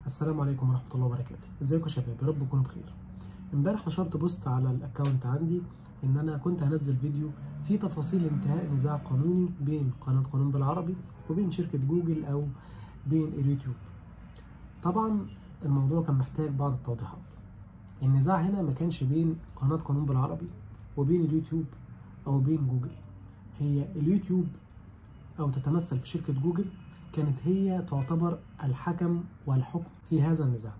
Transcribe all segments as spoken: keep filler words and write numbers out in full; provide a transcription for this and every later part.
السلام عليكم ورحمة الله وبركاته. ازيكم يا شباب؟ يا رب تكونوا بخير. امبارح نشرت بوست على الاكونت عندي ان انا كنت هنزل فيديو فيه تفاصيل انتهاء نزاع قانوني بين قناة قانون بالعربي وبين شركة جوجل او بين اليوتيوب. طبعا الموضوع كان محتاج بعض التوضيحات. النزاع هنا ما كانش بين قناة قانون بالعربي وبين اليوتيوب او بين جوجل. هي اليوتيوب او تتمثل في شركة جوجل كانت هي تعتبر الحكم والحكم في هذا النزاع.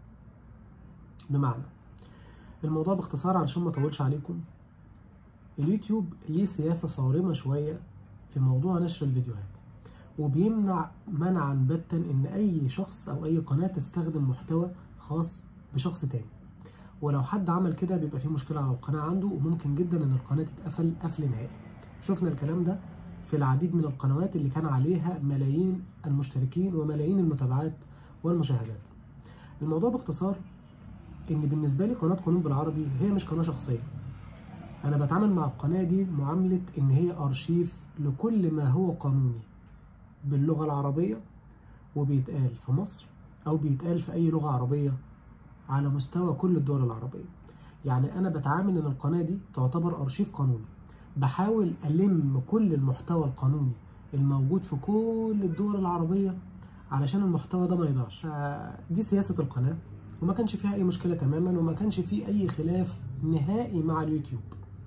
بمعنى الموضوع باختصار علشان ما اطولش عليكم، اليوتيوب ليه سياسة صارمة شوية في موضوع نشر الفيديوهات، وبيمنع منعا باتا ان اي شخص او اي قناة تستخدم محتوى خاص بشخص تاني، ولو حد عمل كده بيبقى فيه مشكلة على القناة عنده، وممكن جدا ان القناة تتقفل قفل نهائي. شفنا الكلام ده في العديد من القنوات اللي كان عليها ملايين المشتركين وملايين المتابعات والمشاهدات. الموضوع باختصار ان بالنسبه لي قناه قانون بالعربي هي مش قناه شخصيه. انا بتعامل مع القناه دي معامله ان هي ارشيف لكل ما هو قانوني باللغه العربيه وبيتقال في مصر او بيتقال في اي لغه عربيه على مستوى كل الدول العربيه. يعني انا بتعامل ان القناه دي تعتبر ارشيف قانوني، بحاول ألم كل المحتوى القانوني الموجود في كل الدول العربية علشان المحتوى ده ما يضيعش. دي سياسة القناة، وما كانش فيها أي مشكلة تماما، وما كانش فيه أي خلاف نهائي مع اليوتيوب.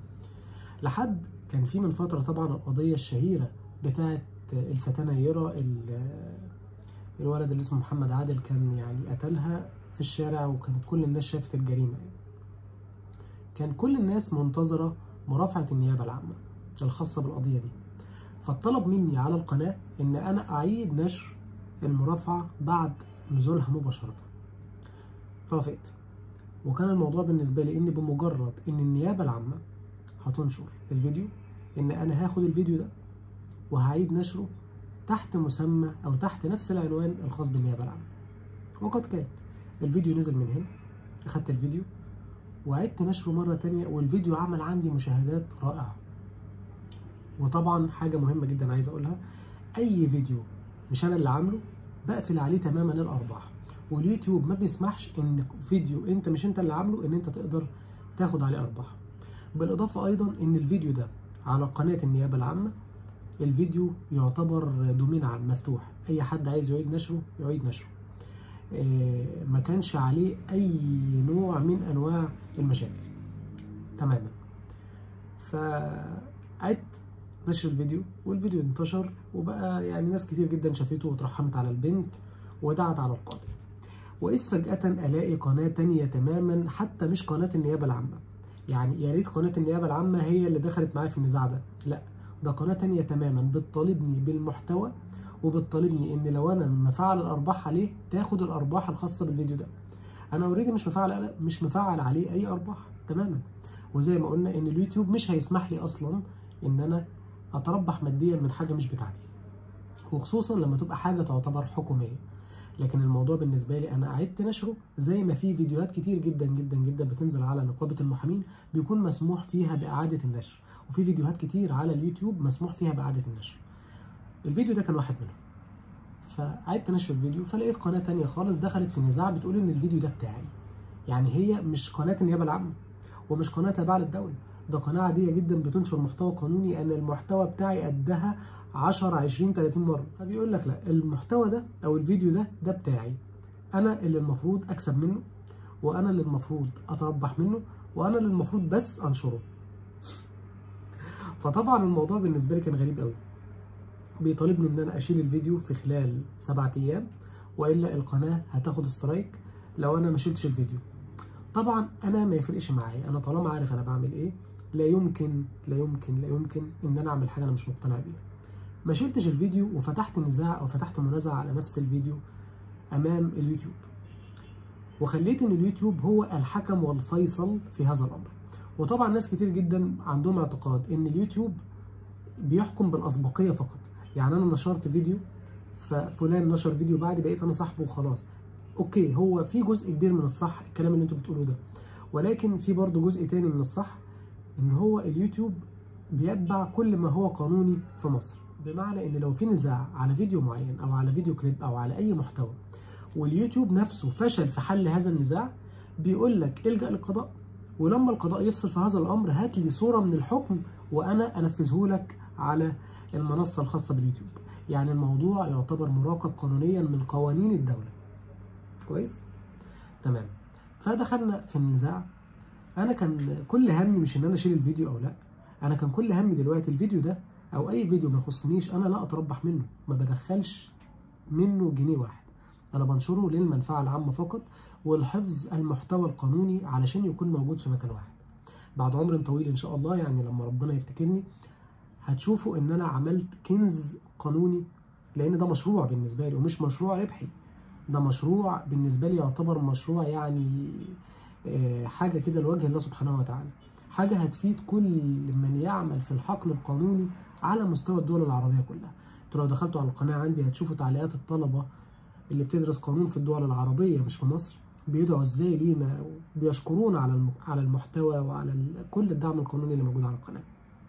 لحد كان في من فترة طبعا القضية الشهيرة بتاعت الفتاة نيرة، الولد اللي اسمه محمد عادل كان يعني قتلها في الشارع، وكانت كل الناس شافت الجريمة. كان كل الناس منتظرة مرافعة النيابة العامة الخاصة بالقضية دي، فالطلب مني على القناة إن أنا أعيد نشر المرافعة بعد نزولها مباشرة. فوافقت، وكان الموضوع بالنسبة لي إن بمجرد إن النيابة العامة هتنشر الفيديو إن أنا هاخد الفيديو ده وهعيد نشره تحت مسمى أو تحت نفس العنوان الخاص بالنيابة العامة. وقد كان الفيديو نزل من هنا، أخدت الفيديو وعدت نشره مرة تانية، والفيديو عمل عندي مشاهدات رائعة. وطبعا حاجة مهمة جدا عايز أقولها، أي فيديو مش أنا اللي عامله بقفل عليه تماما الأرباح، واليوتيوب ما بيسمحش إن فيديو أنت مش أنت اللي عامله إن أنت تقدر تاخد عليه أرباح. بالإضافة أيضا إن الفيديو ده على قناة النيابة العامة الفيديو يعتبر دومين عام مفتوح، أي حد عايز يعيد نشره يعيد نشره. ما كانش عليه أي نوع من أنواع المشاكل تماما. فعدت نشر الفيديو، والفيديو انتشر وبقى يعني ناس كتير جدا شافته وترحمت على البنت ودعت على القاضي. وإذ فجأة ألاقي قناة تانية تماما، حتى مش قناة النيابة العامة، يعني يا ريت قناة النيابة العامة هي اللي دخلت معايا في النزاع ده، لا، ده قناة تانية تماما بتطالبني بالمحتوى وبتطالبني ان لو انا مفعل الارباح عليه تاخد الارباح الخاصه بالفيديو ده. انا اوريدي مش مفعل مش مفعل عليه اي ارباح تماما، وزي ما قلنا ان اليوتيوب مش هيسمح لي اصلا ان انا اتربح ماديا من حاجه مش بتاعتي، وخصوصا لما تبقى حاجه تعتبر حكوميه. لكن الموضوع بالنسبه لي انا عدت نشره، زي ما في فيديوهات كتير جدا جدا جدا بتنزل على نقابه المحامين بيكون مسموح فيها باعاده النشر، وفي فيديوهات كتير على اليوتيوب مسموح فيها باعاده النشر. الفيديو ده كان واحد منهم. فعدت نشر الفيديو، فلقيت قناة تانية خالص دخلت في نزاع بتقول ان الفيديو ده بتاعي. يعني هي مش قناة النيابة العامة ومش قناة تابعة للدولة، ده قناة عادية جدا بتنشر محتوى قانوني، ان المحتوى بتاعي قدها عشرة عشرين تلاتين مرة. فبيقول لك لا، المحتوى ده او الفيديو ده ده بتاعي، انا اللي المفروض اكسب منه، وانا اللي المفروض اتربح منه، وانا اللي المفروض بس انشره. فطبعا الموضوع بالنسبة لي كان غريب قوي. بيطالبني ان انا اشيل الفيديو في خلال سبعة ايام، والا القناه هتاخد سترايك لو انا ما شلتش الفيديو. طبعا انا ما يفرقش معايا، انا طالما عارف انا بعمل ايه، لا يمكن لا يمكن لا يمكن ان انا اعمل حاجه انا مش مقتنع بيها. ما شلتش الفيديو وفتحت نزاع او فتحت منازعه على نفس الفيديو امام اليوتيوب، وخليت ان اليوتيوب هو الحكم والفيصل في هذا الامر. وطبعا ناس كتير جدا عندهم اعتقاد ان اليوتيوب بيحكم بالاسبقيه فقط، يعني انا نشرت فيديو ففلان نشر فيديو بعدي بقيت انا صاحبه وخلاص. اوكي، هو في جزء كبير من الصح الكلام اللي انتوا بتقولوه ده، ولكن في برضه جزء تاني من الصح، ان هو اليوتيوب بيتبع كل ما هو قانوني في مصر. بمعنى ان لو في نزاع على فيديو معين او على فيديو كليب او على اي محتوى، واليوتيوب نفسه فشل في حل هذا النزاع، بيقول لك الجأ للقضاء، ولما القضاء يفصل في هذا الامر هات لي صوره من الحكم وانا انفذه لك على المنصه الخاصه باليوتيوب. يعني الموضوع يعتبر مراقب قانونيا من قوانين الدوله. كويس؟ تمام. فدخلنا في النزاع. انا كان كل همي مش ان انا اشيل الفيديو او لا، انا كان كل همي دلوقتي الفيديو ده او اي فيديو ما يخصنيش انا لا اتربح منه، ما بدخلش منه جنيه واحد، انا بنشره للمنفعه العامه فقط والحفظ المحتوى القانوني علشان يكون موجود في مكان واحد. بعد عمر طويل ان شاء الله، يعني لما ربنا يفتكرني هتشوفوا ان انا عملت كنز قانوني، لان ده مشروع بالنسبه لي ومش مشروع ربحي، ده مشروع بالنسبه لي يعتبر مشروع يعني حاجه كده لوجه الله سبحانه وتعالى، حاجه هتفيد كل من يعمل في الحقل القانوني على مستوى الدول العربيه كلها. انتوا لو دخلتوا على القناه عندي هتشوفوا تعليقات الطلبه اللي بتدرس قانون في الدول العربيه مش في مصر، بيدعوا ازاي لينا وبيشكرونا على على المحتوى وعلى كل الدعم القانوني اللي موجود على القناه.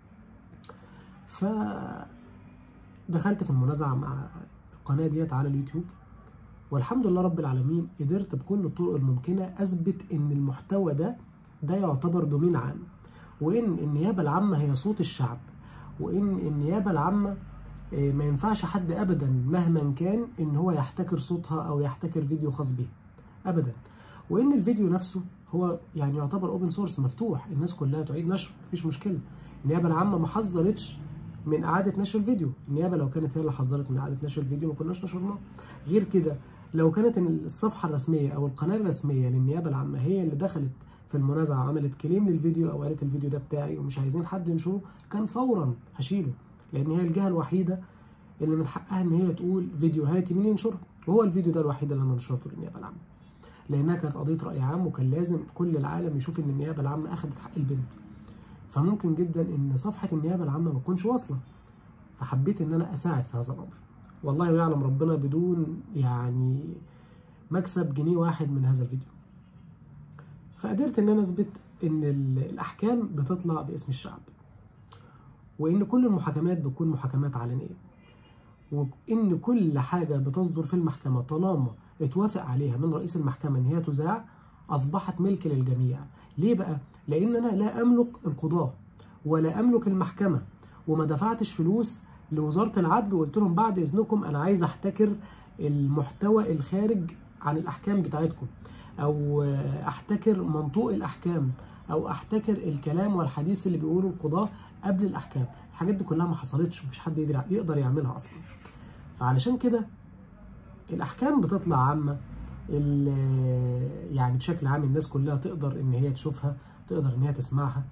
ف دخلت في المنازعه مع القناه ديت على اليوتيوب، والحمد لله رب العالمين قدرت بكل الطرق الممكنه اثبت ان المحتوى ده ده يعتبر دومين عام، وان النيابه العامه هي صوت الشعب، وان النيابه العامه ما ينفعش حد ابدا مهما كان ان هو يحتكر صوتها او يحتكر فيديو خاص بيه ابدا، وان الفيديو نفسه هو يعني يعتبر اوبن سورس مفتوح، الناس كلها تعيد نشره مفيش مشكله. النيابه العامه ما حذرتش من اعاده نشر الفيديو، النيابه لو كانت هي اللي حذرت من اعاده نشر الفيديو ما كناش نشرناه. غير كده لو كانت الصفحه الرسميه او القناه الرسميه للنيابه العامه هي اللي دخلت في المنازعه وعملت كليم للفيديو او قالت الفيديو ده بتاعي ومش عايزين حد ينشره، كان فورا هشيله، لان هي الجهه الوحيده اللي من حقها ان هي تقول فيديوهاتي مين ينشرها، وهو الفيديو ده الوحيد اللي انا نشرته للنيابه العامه، لانها كانت قضيه راي عام وكان لازم كل العالم يشوف ان النيابه العامه اخذت حق البنت. فممكن جدا ان صفحه النيابه العامه ما تكونش واصله، فحبيت ان انا اساعد في هذا الامر، والله يعلم ربنا بدون يعني مكسب جنيه واحد من هذا الفيديو. فقدرت ان انا اثبت ان الاحكام بتطلع باسم الشعب، وان كل المحاكمات بتكون محاكمات علنيه، وان كل حاجه بتصدر في المحكمه طالما اتوافق عليها من رئيس المحكمه ان هي تذاع اصبحت ملك للجميع. ليه بقى؟ لان انا لا املك القضاه ولا املك المحكمه، وما دفعتش فلوس لوزاره العدل وقلت لهم بعد اذنكم انا عايز احتكر المحتوى الخارج عن الاحكام بتاعتكم، او احتكر منطوق الاحكام، او احتكر الكلام والحديث اللي بيقوله القضاه قبل الاحكام. الحاجات دي كلها ما حصلتش، مفيش حد يقدر يعملها اصلا. فعلشان كده الاحكام بتطلع عامه، يعني بشكل عام الناس كلها تقدر ان هي تشوفها، تقدر ان هي تسمعها.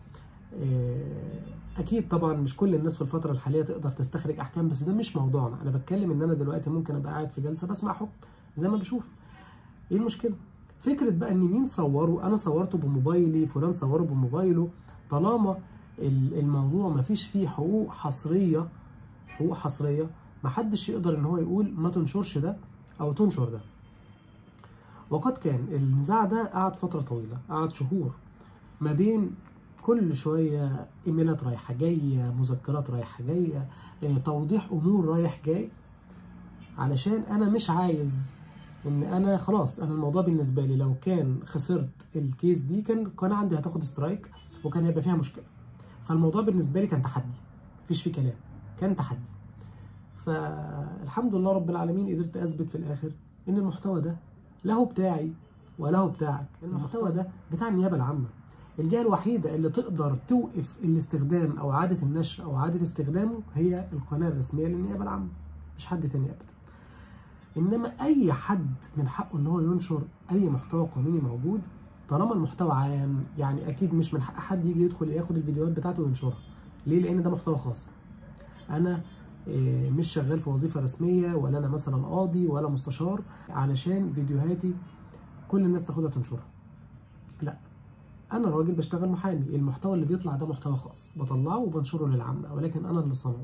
اكيد طبعا مش كل الناس في الفتره الحاليه تقدر تستخرج احكام، بس ده مش موضوعنا. انا بتكلم ان انا دلوقتي ممكن ابقى قاعد في جلسه بسمع حكم زي ما بشوف. ايه المشكله؟ فكره بقى ان مين صوره، انا صورته بموبايلي، فلان صوره بموبايله، طالما الموضوع ما فيش فيه حقوق حصريه، حقوق حصريه محدش يقدر ان هو يقول ما تنشرش ده او تنشر ده. وقد كان النزاع ده قعد فتره طويله، قعد شهور، ما بين كل شويه ايميلات رايحه جايه، مذكرات رايحه جايه، توضيح امور رايح جاي، علشان انا مش عايز ان انا خلاص، انا الموضوع بالنسبه لي لو كان خسرت الكيس دي كان القناه عندي هتاخد سترايك وكان هيبقى فيها مشكله. فالموضوع بالنسبه لي كان تحدي، مفيش فيه كلام، كان تحدي. فالحمد لله رب العالمين قدرت اثبت في الاخر ان المحتوى ده له بتاعي وله بتاعك. المحتوى ده بتاع النيابه العامه، الجهه الوحيده اللي تقدر توقف الاستخدام او اعاده النشر او اعاده استخدامه هي القناه الرسميه للنيابه العامه، مش حد تاني ابدا. انما اي حد من حقه ان هو ينشر اي محتوى قانوني موجود طالما المحتوى عام، يعني اكيد مش من حق حد يجي يدخل ياخد الفيديوهات بتاعته وينشرها. ليه؟ لان ده محتوى خاص. انا مش شغال في وظيفه رسميه، ولا انا مثلا قاضي ولا مستشار علشان فيديوهاتي كل الناس تاخدها تنشرها. لا، انا راجل بشتغل محامي، المحتوى اللي بيطلع ده محتوى خاص بطلعه وبنشره للعامه، ولكن انا اللي صنعه.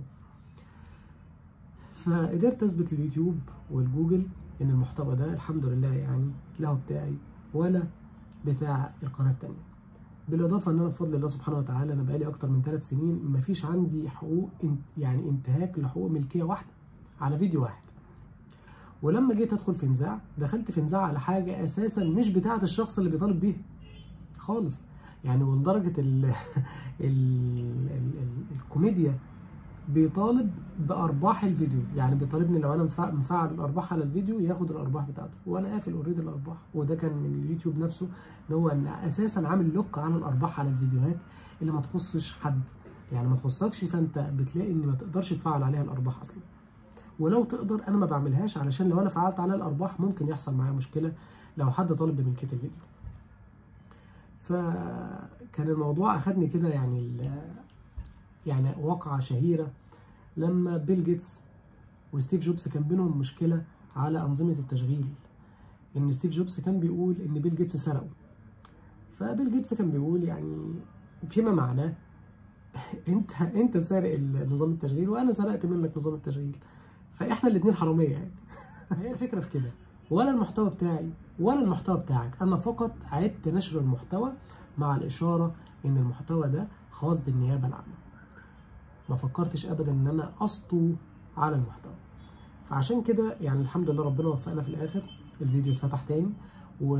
فقدرت اثبت لليوتيوب والجوجل ان المحتوى ده الحمد لله يعني له بتاعي ولا بتاع القناه التانيه. بالاضافه ان انا بفضل الله سبحانه وتعالى انا بقالي اكتر من ثلاث سنين مفيش عندي حقوق يعني انتهاك لحقوق ملكيه واحده على فيديو واحد. ولما جيت ادخل في نزاع دخلت في نزاع على حاجه اساسا مش بتاعه الشخص اللي بيطالب بيها خالص. يعني ولدرجه ال ال ال ال الكوميديا بيطالب بارباح الفيديو، يعني بيطالبني لو انا مفعل الارباح على الفيديو ياخد الارباح بتاعته، وانا قافل اوريدي الارباح. وده كان من اليوتيوب نفسه ان هو ان اساسا عامل لوك على الارباح على الفيديوهات اللي ما تخصش حد، يعني ما تخصكش، فانت بتلاقي ان ما تقدرش تفعل عليها الارباح اصلا. ولو تقدر انا ما بعملهاش، علشان لو انا فعلت عليها الارباح ممكن يحصل معايا مشكله لو حد طالب بملكيه الفيديو. فكان الموضوع اخدني كده يعني يعني واقعه شهيره لما بيل جيتس وستيف جوبز كان بينهم مشكله على انظمه التشغيل، ان ستيف جوبز كان بيقول ان بيل جيتس سرقه. فبيل جيتس كان بيقول يعني فيما معناه انت انت سارق نظام التشغيل وانا سرقت منك نظام التشغيل، فاحنا الاثنين حراميه يعني. هي الفكره في كده، ولا المحتوى بتاعي ولا المحتوى بتاعك، انا فقط عدت نشر المحتوى مع الاشاره ان المحتوى ده خاص بالنيابه العامه. ما فكرتش ابدا ان انا اسطو على المحتوى. فعشان كده يعني الحمد لله ربنا وفقنا في الاخر، الفيديو اتفتح تاني و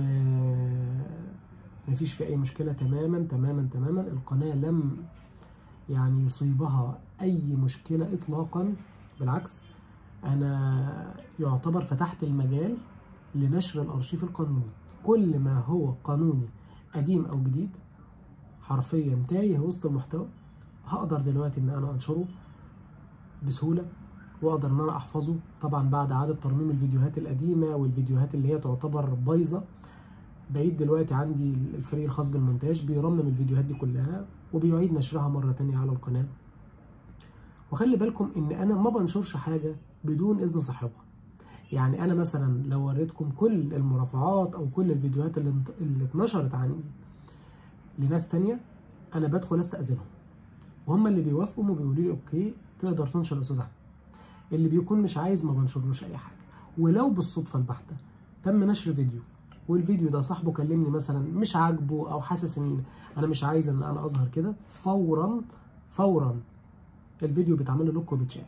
مفيش فيه اي مشكله تماما تماما تماما. القناه لم يعني يصيبها اي مشكله اطلاقا، بالعكس انا يعتبر فتحت المجال لنشر الارشيف القانوني. كل ما هو قانوني قديم او جديد حرفيا تايه وسط المحتوى، هقدر دلوقتي ان انا انشره بسهوله، واقدر ان انا احفظه طبعا بعد اعاده ترميم الفيديوهات القديمه والفيديوهات اللي هي تعتبر بايظه. بقيت دلوقتي عندي الفريق الخاص بالمونتاج بيرمم الفيديوهات دي كلها وبيعيد نشرها مره تانية على القناه. وخلي بالكم ان انا ما بنشرش حاجه بدون اذن صاحبها. يعني انا مثلا لو وريتكم كل المرافعات او كل الفيديوهات اللي, اللي اتنشرت عني لناس تانية، انا بدخل استاذنهم وهم اللي بيوافقوا وبيقولوا لي اوكي تقدر تنشر يا استاذ احمد. اللي بيكون مش عايز ما بنشرلوش اي حاجه. ولو بالصدفه البحته تم نشر فيديو والفيديو ده صاحبه كلمني مثلا مش عاجبه او حاسس ان انا مش عايز ان انا اظهر كده، فورا فورا الفيديو بيتعمل له لوك وبيتشال.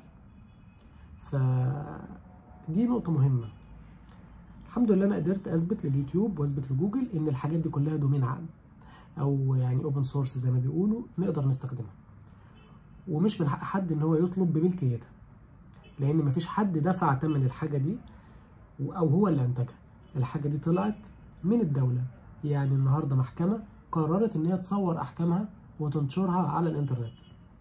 فدي نقطه مهمه. الحمد لله انا قدرت اثبت لليوتيوب واثبت لجوجل ان الحاجات دي كلها دومين عام او يعني اوبن سورس زي ما بيقولوا، نقدر نستخدمها ومش من حق حد ان هو يطلب بملكيتها، لان مفيش حد دفع ثمن الحاجه دي او هو اللي انتجها. الحاجه دي طلعت من الدوله، يعني النهارده محكمه قررت ان هي تصور احكامها وتنشرها على الانترنت.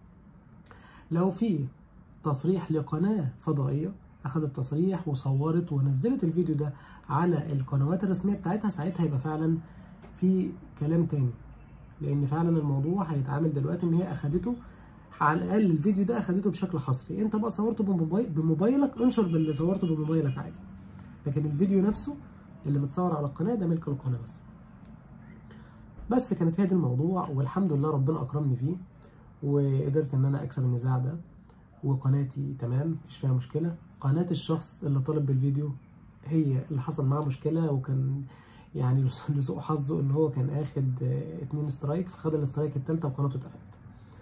لو في تصريح لقناه فضائيه اخذت تصريح وصورت ونزلت الفيديو ده على القنوات الرسميه بتاعتها، ساعتها يبقى فعلا في كلام تاني، لان فعلا الموضوع هيتعامل دلوقتي ان هي اخدته على الاقل الفيديو ده اخدته بشكل حصري. انت بقى صورته بموبايل بموبايلك انشر باللي صورته بموبايلك عادي، لكن الفيديو نفسه اللي متصور على القناه ده ملك القناه بس. بس كانت هي دي الموضوع، والحمد لله ربنا اكرمني فيه وقدرت ان انا اكسب النزاع ده، وقناتي تمام مفيش فيها مشكله. قناه الشخص اللي طالب بالفيديو هي اللي حصل معاه مشكله، وكان يعني لسوء حظه ان هو كان اخد اتنين سترايك، فخد الاسترايك التالتة وقناته اتقفلت.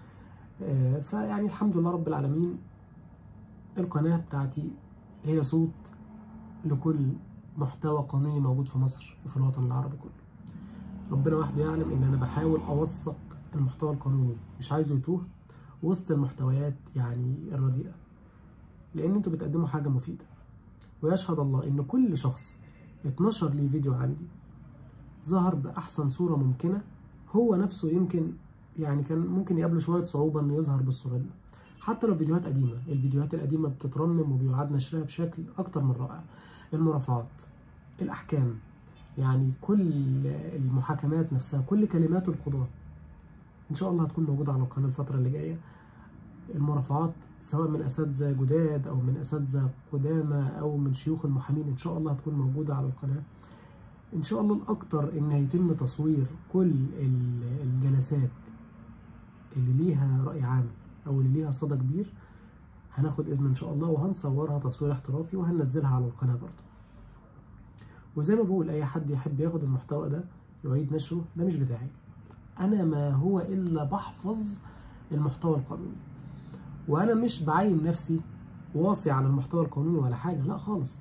فيعني الحمد لله رب العالمين القناة بتاعتي هي صوت لكل محتوى قانوني موجود في مصر وفي الوطن العربي كله. ربنا وحده يعلم ان انا بحاول اوثق المحتوى القانوني، مش عايزه يتوه وسط المحتويات يعني الرديئة، لان انتوا بتقدموا حاجة مفيدة. ويشهد الله ان كل شخص اتنشر لي فيديو عندي ظهر بأحسن صورة ممكنة، هو نفسه يمكن يعني كان ممكن يقابله شوية صعوبة إنه يظهر بالصورة دي. حتى لو فيديوهات قديمة، الفيديوهات القديمة بتترمم وبيعاد نشرها بشكل أكتر من رائع. المرافعات، الأحكام، يعني كل المحاكمات نفسها، كل كلمات القضاة إن شاء الله هتكون موجودة على القناة الفترة اللي جاية. المرافعات سواء من أساتذة جداد أو من أساتذة قدامى أو من شيوخ المحامين إن شاء الله هتكون موجودة على القناة. إن شاء الله الأكتر إن هيتم تصوير كل الجلسات اللي ليها رأي عام أو اللي ليها صدى كبير، هناخد إذن إن شاء الله وهنصورها تصوير احترافي وهننزلها على القناة برضه. وزي ما بقول أي حد يحب ياخد المحتوى ده يعيد نشره، ده مش بتاعي أنا، ما هو إلا بحفظ المحتوى القانوني، وأنا مش بعين نفسي واصي على المحتوى القانوني ولا حاجة، لا خالص.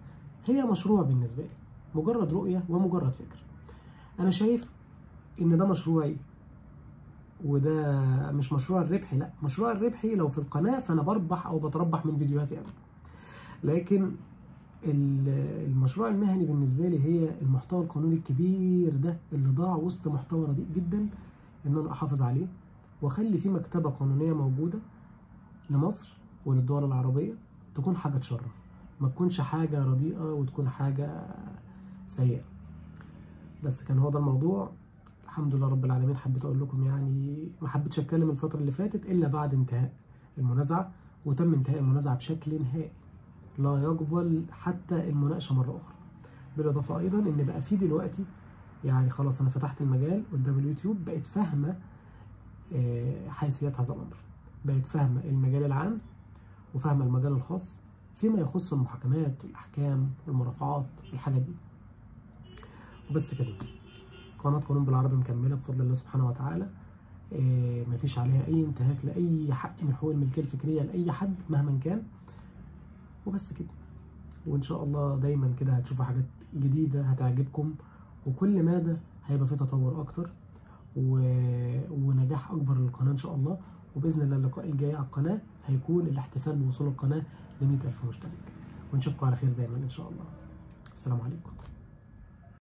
هي مشروع بالنسبة لي، مجرد رؤية ومجرد فكرة. أنا شايف إن ده مشروعي وده مش مشروع الربحي، لا، مشروع الربحي لو في القناة فأنا بربح أو بتربح من فيديوهاتي أنا، لكن المشروع المهني بالنسبة لي هي المحتوى القانوني الكبير ده اللي ضاع وسط محتوى رديء جدا، إن أنا أحافظ عليه وأخلي فيه مكتبة قانونية موجودة لمصر وللدول العربية، تكون حاجة تشرف، ما تكونش حاجة رديئة وتكون حاجة سيئة. بس كان هو ده الموضوع. الحمد لله رب العالمين. حبيت أقول لكم يعني ما حبيتش أتكلم الفترة اللي فاتت إلا بعد انتهاء المنازعة، وتم انتهاء المنازعة بشكل نهائي لا يقبل حتى المناقشة مرة أخرى. بالإضافة أيضا إن بقى في دلوقتي يعني خلاص أنا فتحت المجال قدام اليوتيوب، بقيت فاهمة حيثيات هذا الأمر، بقيت فاهمة المجال العام وفاهمة المجال الخاص فيما يخص المحاكمات والأحكام والمرافعات والحاجات دي. وبس كده. قناة قانون بالعربي مكملة بفضل الله سبحانه وتعالى، إيه مفيش عليها أي انتهاك لأي حق من حقوق الملكية الفكرية لأي حد مهما كان. وبس كده. وإن شاء الله دايما كده هتشوفوا حاجات جديدة هتعجبكم، وكل مادة هيبقى فيه تطور أكتر و... ونجاح أكبر للقناة إن شاء الله. وبإذن الله اللقاء الجاي على القناة هيكون الاحتفال بوصول القناة لمئة ألف مشترك، ونشوفكم على خير دايما إن شاء الله. السلام عليكم.